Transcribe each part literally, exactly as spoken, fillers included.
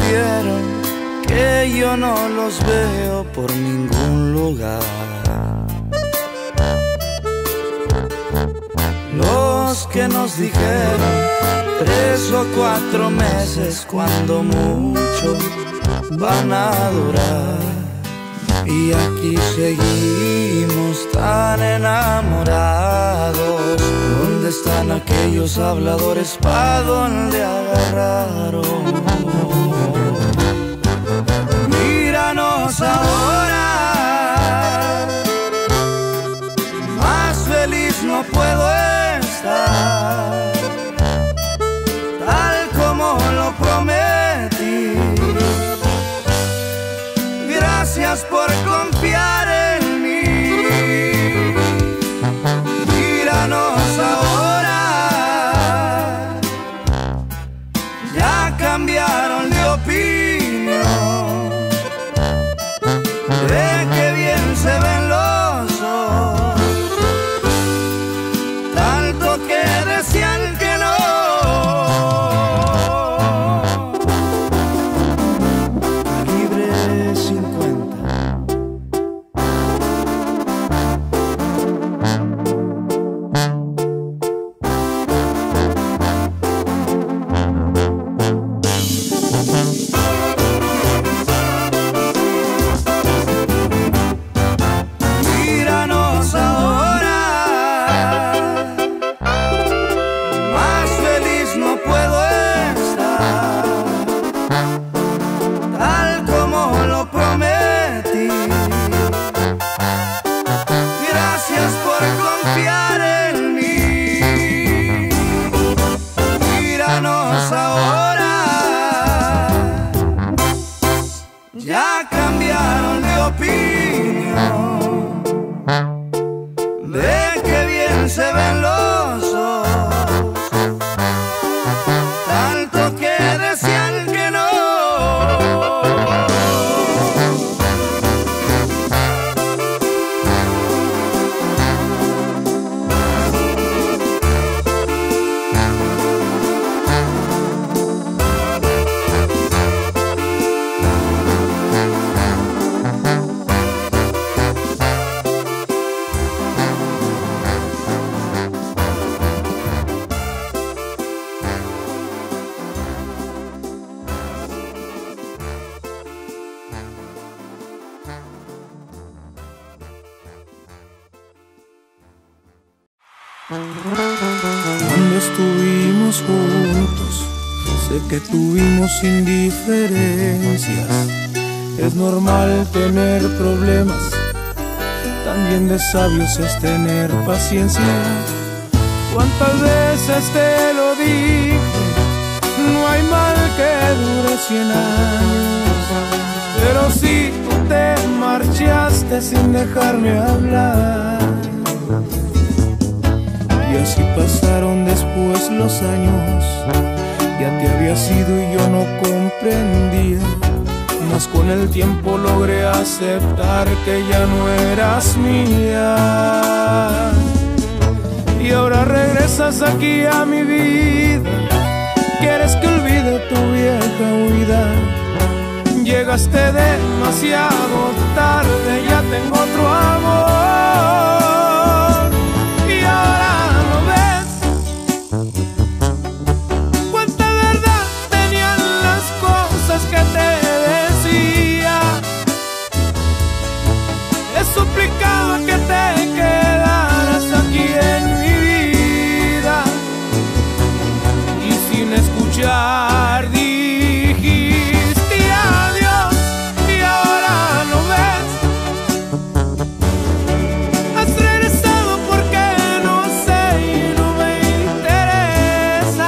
supieron que yo no los veo por ningún lugar. Los que nos dijeron tres o cuatro meses, cuando mucho van a durar. Y aquí seguimos tan enamorados. ¿Dónde están aquellos habladores? ¿Pa' dónde agarraron? Míranos ahora, más feliz no puedo estar, tal como lo prometí. Gracias por confiar en mí. Míranos ahora, ya cambiaron de opinión. De qué bien se ven los ojos, tanto que decían que no. Cuando estuvimos juntos, sé que tuvimos indiferencias. Es normal tener problemas, también de sabios es tener paciencia. ¿Cuántas veces te lo dije? No hay mal que dure cien años. Pero si tú te marchaste sin dejarme hablar, y así pasaron después los años. Ya te habías ido y yo no comprendía, mas con el tiempo logré aceptar que ya no eras mía. Y ahora regresas aquí a mi vida, quieres que olvide tu vieja huida. Llegaste demasiado tarde, ya tengo otro amor. Y ahora no ves cuánta verdad tenían las cosas que te decía. He suplicado que te quedaras aquí en mi vida, y sin escuchar dijiste adiós. Y ahora no ves, has regresado porque no sé y no me interesa.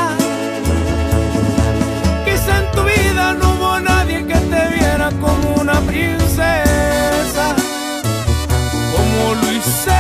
Quizá en tu vida no hubo nadie que te viera como una princesa, como lo hice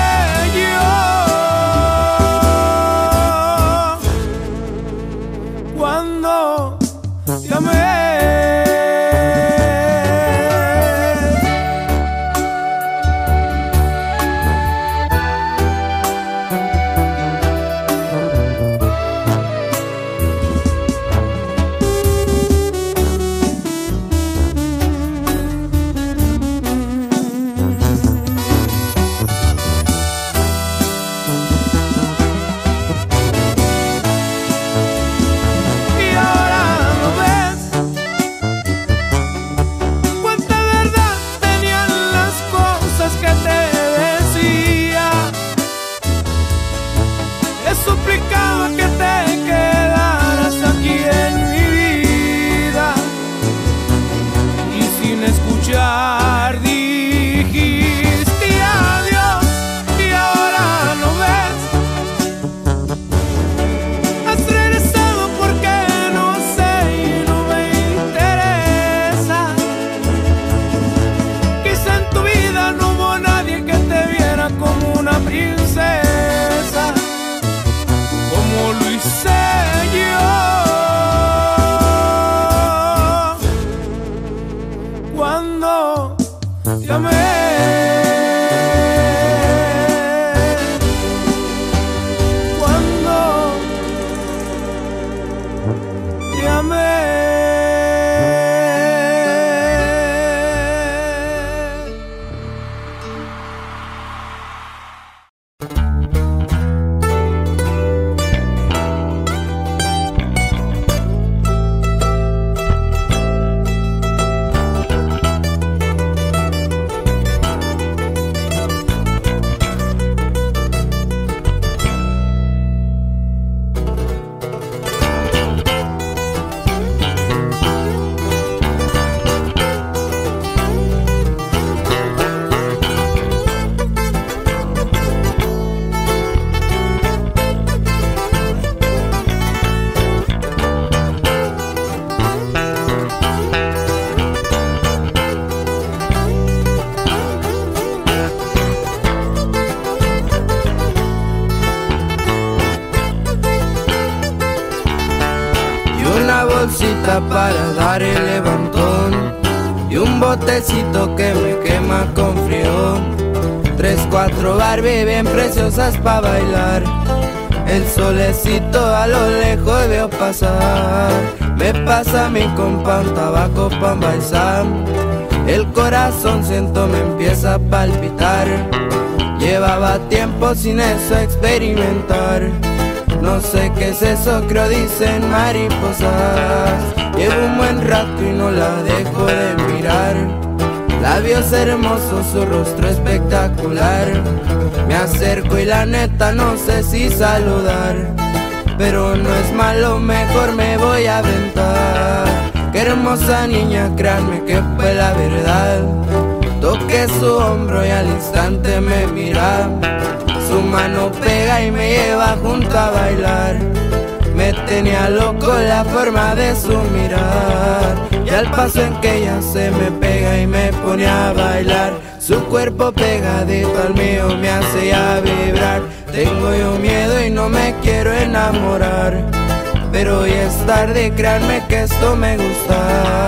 cosita para dar el levantón y un botecito que me quema con frío. Tres, cuatro Barbie bien preciosas pa' bailar. El solecito a lo lejos veo pasar. Me pasa mi compa un tabaco pa' embalsar. El corazón siento me empieza a palpitar. Llevaba tiempo sin eso experimentar. No sé qué es eso, creo dicen mariposas. Llevo un buen rato y no la dejo de mirar. Labios hermosos, su rostro espectacular. Me acerco y la neta no sé si saludar, pero no es malo, mejor me voy a aventar. Qué hermosa niña, créanme que fue la verdad. Toqué su hombro y al instante me mira. Su mano pega y me lleva junto a bailar. Me tenía loco la forma de su mirar, y al paso en que ella se me pega y me pone a bailar. Su cuerpo pegadito al mío me hace ya vibrar. Tengo yo miedo y no me quiero enamorar, pero hoy es tarde, créanme que esto me gusta.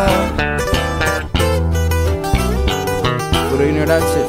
Pura ignorancia.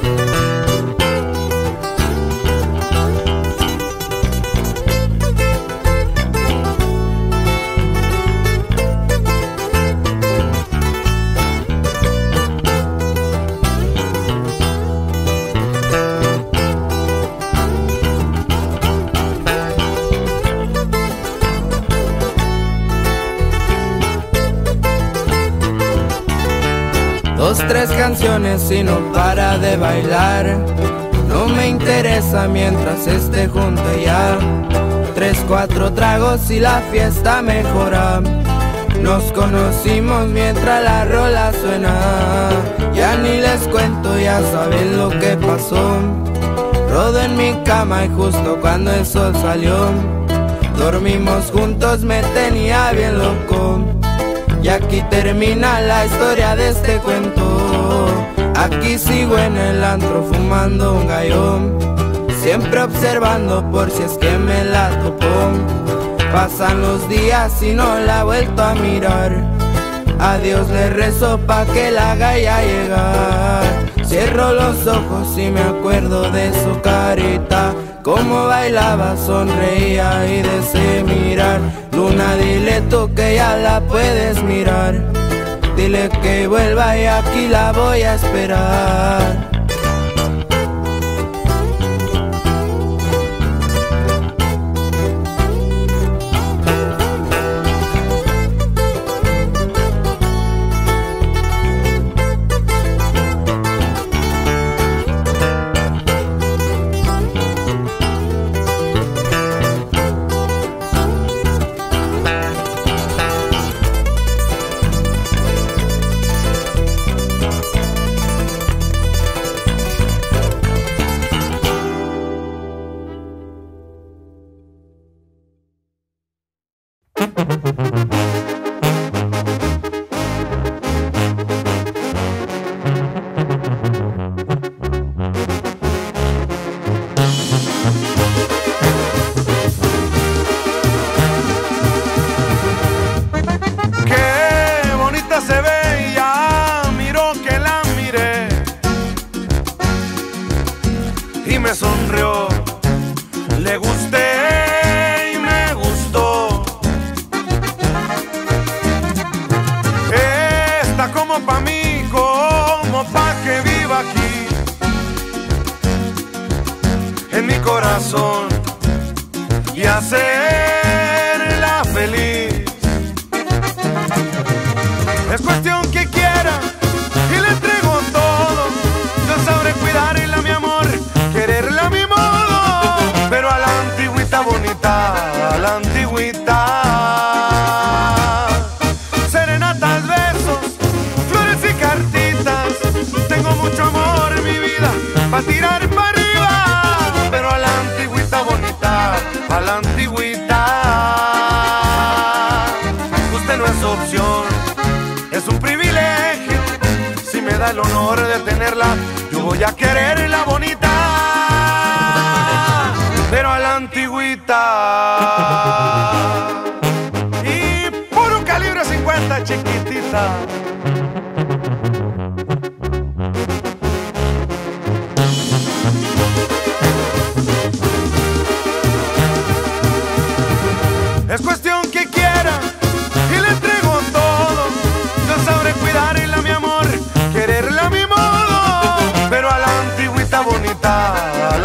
Dos, tres canciones y no para de bailar. No me interesa mientras esté junto a ella. Tres, cuatro tragos y la fiesta mejora. Nos conocimos mientras la rola suena. Ya ni les cuento, ya saben lo que pasó. Rodo en mi cama y justo cuando el sol salió, dormimos juntos, me tenía bien loco. Y aquí termina la historia de este cuento. Aquí sigo en el antro fumando un gallón, siempre observando por si es que me la topó. Pasan los días y no la he vuelto a mirar. A Dios le rezo pa' que la haga ya llegar. Cierro los ojos y me acuerdo de su carita, cómo bailaba, sonreía y de ese mirar. Luna, dile tú que ya la puedes mirar. Dile que vuelva y aquí la voy a esperar. Me sonrió, le gusté y me gustó. Está como pa' mí, como pa' que viva aquí en mi corazón y hacerla feliz. Es cuestión que quiera y le entrego todo. Yo sabré cuidarla, mi amor, quererla a mi modo, pero a la antigüita bonita, a la antigüita. Serenatas, besos, flores y cartitas. Tengo mucho amor en mi vida pa' tirar para arriba, pero a la antigüita bonita, a la antigüita. Usted no es opción, es un privilegio. Si me da el honor de tenerla, yo voy a quererla bonita, pero a la antigüita. Y puro calibre cincuenta.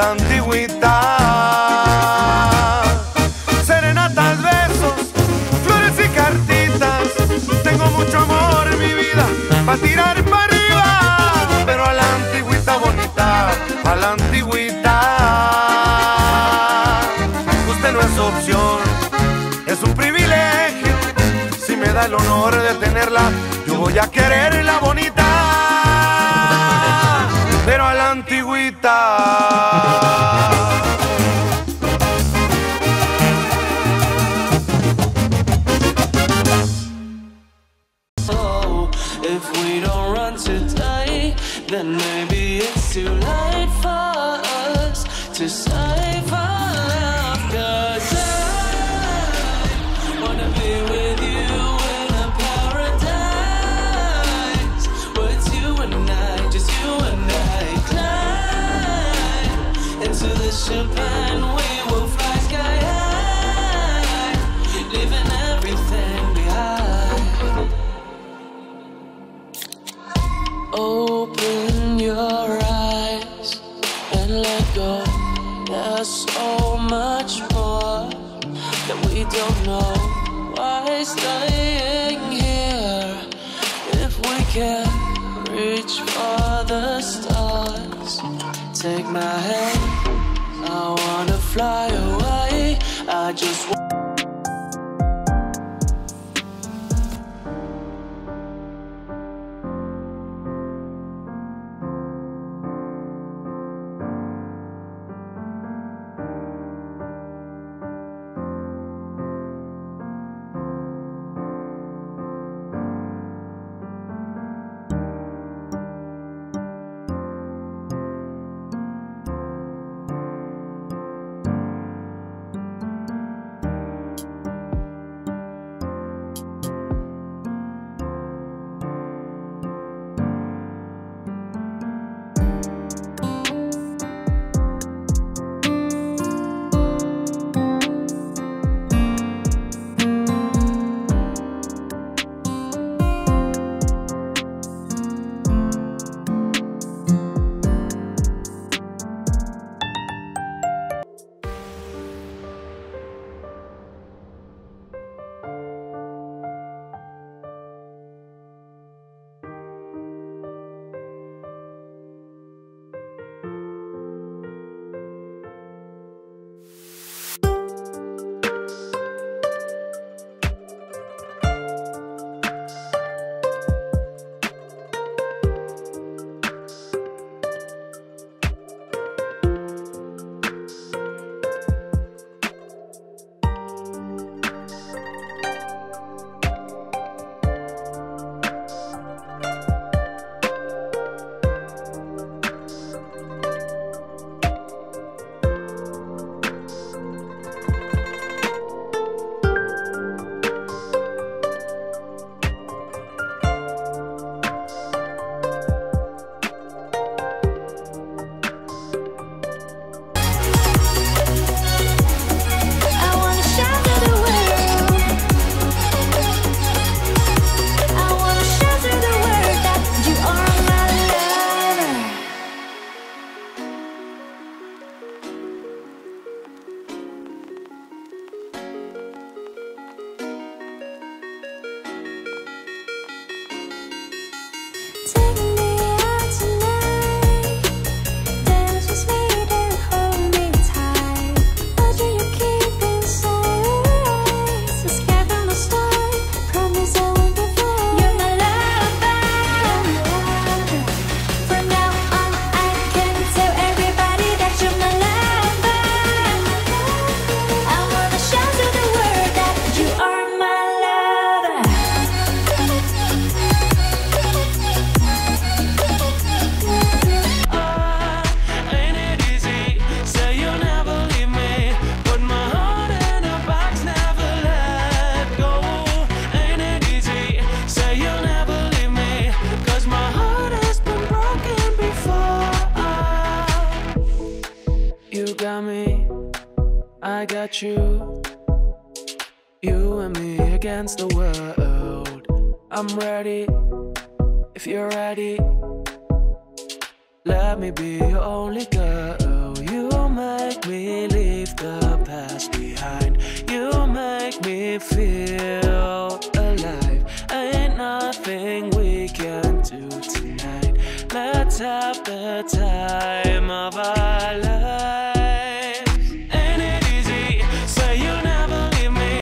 la antigüita. Serenatas, besos, flores y cartitas. Tengo mucho amor en mi vida pa' tirar para arriba, pero a la antigüita bonita, a la antigüita. Usted no es opción, es un privilegio. Si me da el honor de tenerla, yo voy a quererla bonita, pero a la antigüita. Oh, if we don't run today, then maybe it's too late for us to save our love. 'Cause I wanna be with you in a paradise where it's you and I, just you and I. Climb into the ship and we will fly sky high, leaving everything behind. Open your eyes and let go. There's so much more that we don't know. Why staying here if we can reach for the stars? Take my hand, I wanna fly away. I just want I got you, you and me against the world. I'm ready, if you're ready. Let me be your only girl. You me feel alive. Ain't nothing we can do tonight. Let's have the time of our